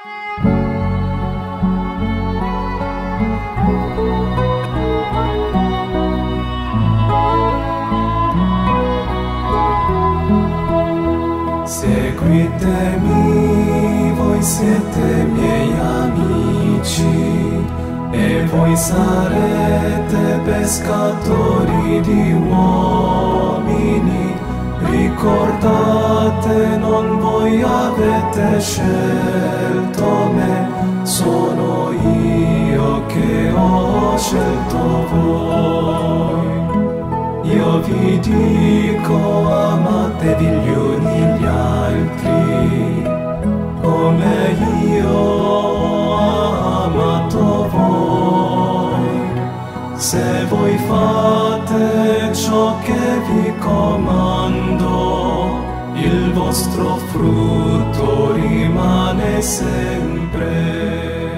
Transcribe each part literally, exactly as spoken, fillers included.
Seguitemi, voi siete miei amici, e voi sarete pescatori di uomini. Ricordate, non voi avete scelto me, sono io che ho scelto voi. Io vi dico, amatevi gli uni gli altri, come io ho amato voi. Se voi fate ciò che vi comando, il vostro frutto rimane sempre.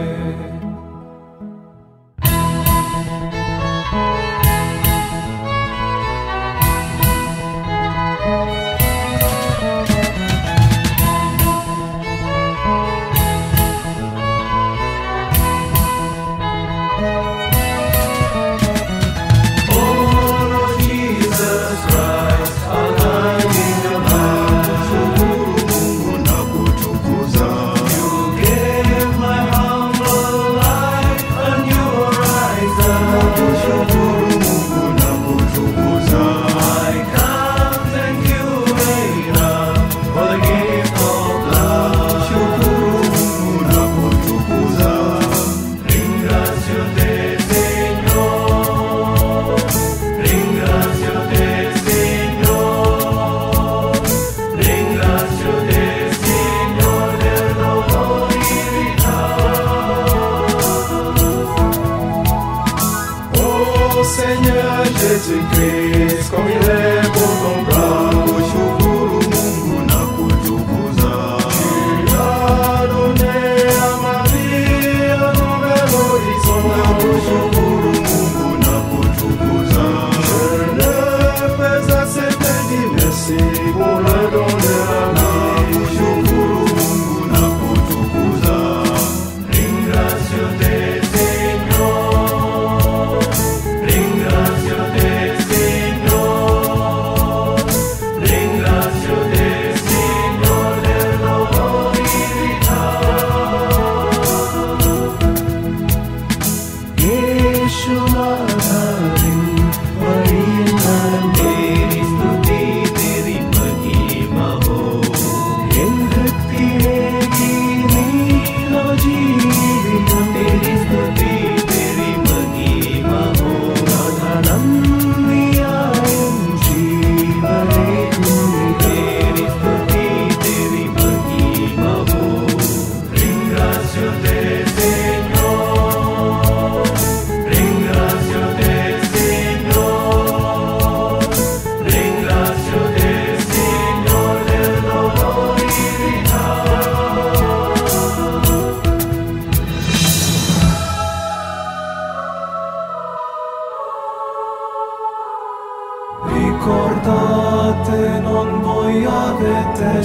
Ricordate, non voi avete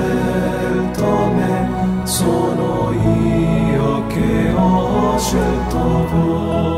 scelto me, sono io che ho scelto voi.